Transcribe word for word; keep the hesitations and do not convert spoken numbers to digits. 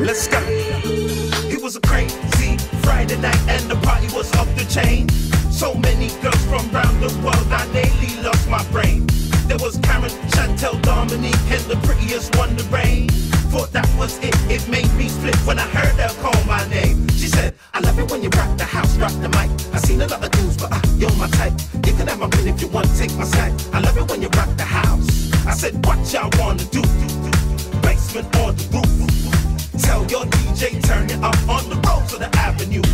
Let's go. It was a crazy Friday night and the party was off the chain. So many girls from around the world, I nearly lost my brain. There was Karen, Chantel, Dominique, and the prettiest one, Lorraine. Thought that was it, it made me split when I heard her call my name. She said, I love it when you rock the house, rock the mic. I seen a lot of dudes, but uh, you're my type. You can have my ring if you want, take my side. I love it when you rock the house. I said, what y'all wanna do? Basement on the roof. Tell your D J, turn it up on the road to the avenue.